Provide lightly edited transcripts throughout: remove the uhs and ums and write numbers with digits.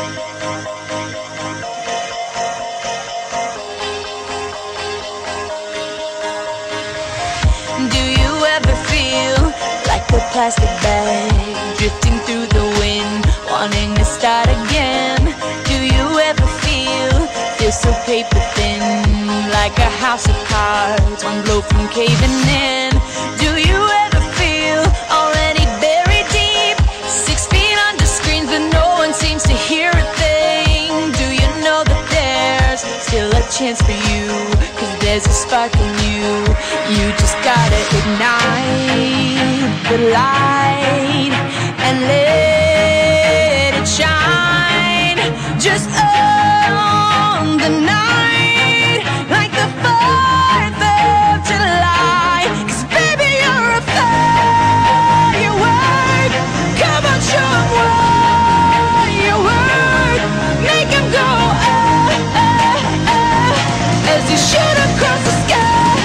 Do you ever feel like a plastic bag drifting through the wind, wanting to start again? Do you ever feel so paper thin, like a house of cards, one blow from caving in? Do you ever feel already buried deep, 6 feet under screens but no one seems to hear a thing? Do you know that there's still a chance for you, 'cause there's a spark in you? You just gotta ignite the light and let it shine. Just on the night, like the 4th of July. 'Cause baby, you're a firework. Come on, show 'em what you work. Make 'em go oh, oh, oh, as you shoot across the sky.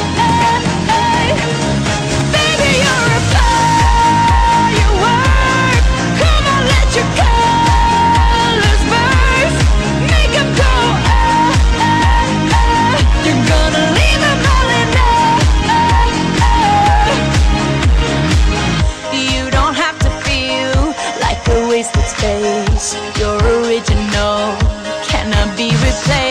Baby, you're a firework. Come on, let your colors burst. Make 'em go oh, oh, oh. You're gonna leave 'em all in oh. You don't have to feel like a wasted space. Your original cannot be replaced.